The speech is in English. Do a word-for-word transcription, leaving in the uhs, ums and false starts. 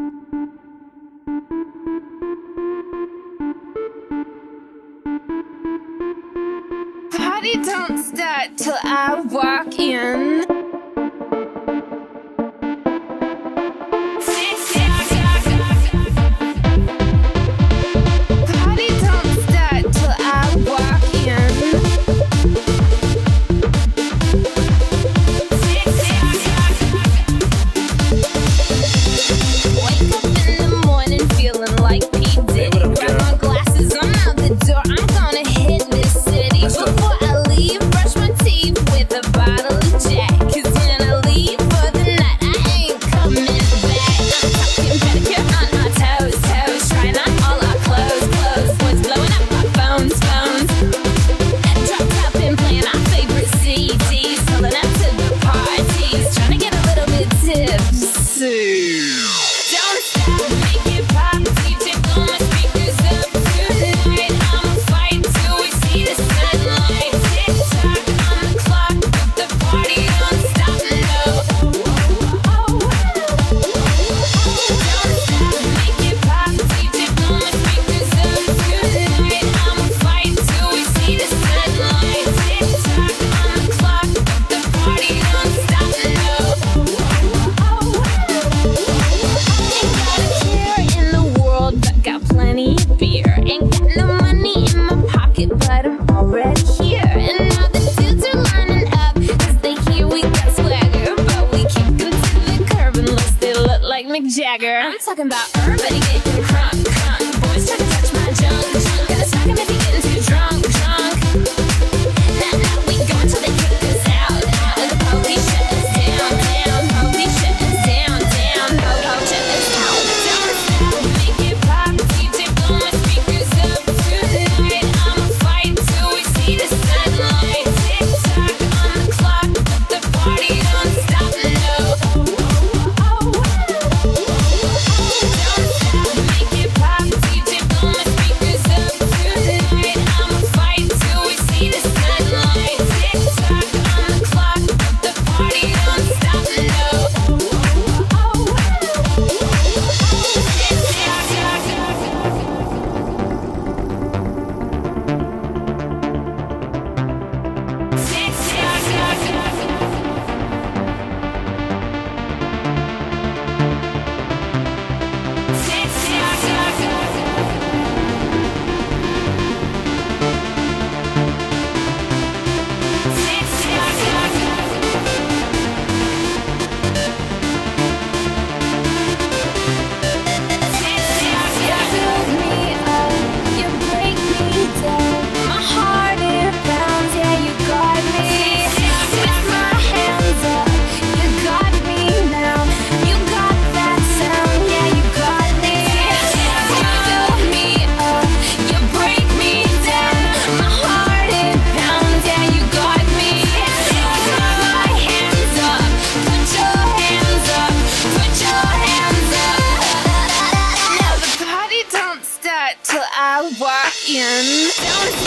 Party don't start till I walk in. Party don't start till I walk in. Wake up in the morning feeling like P. Diddy. Grab my glasses, I'm out the door, I'm gonna hit this city. Before I leave, brush my teeth with a bottle of Jack. Cause when I leave for the night, I ain't coming back. I'm talking pedicure on our toes, toes. Trying on all our clothes, clothes. Boys blowing up our phones, phones. Dropped up and playing our favorite C Ds. Pulling up to the parties, trying to get a little bit tipsy. Don't stop, make it pop. D J blow my speakers up tonight. I'ma fight till we see the sunlight. Tick tock on the clock, but the party don't stop, no. Don't stop, make it pop. D J blow my speakers up tonight. I'ma fight till we see the sunlight. Tick tock on the clock, but the party don't stop, no. Ain't got a care in the world, but got plenty of beer. Ain't got no money in my pocket, but I'm already here. And now the dudes are lining up, cause they hear we got swagger. But we kick them to the curb unless they look like Mick Jagger. I'm talking about everybody getting crunk, crunk. Boys try to touch my junk, junk. Gonna smack him if he getting too drunk, drunk. Nah, nah, we go until they kick us out, out. And the police shut us down, down. Police shut us down, down. Ho, ho, shut us down. Don't stop, make it pop. D J blow my speakers up tonight. I'ma fight till we see the sunlight. Tick tock on the clock, but the party don't stop, no. Don't stop, make it pop. D J blow my speakers up tonight. I'ma fight till we see the sunlight. Tick tock on the clock, but the party don't stop, no. Till I walk in. Don't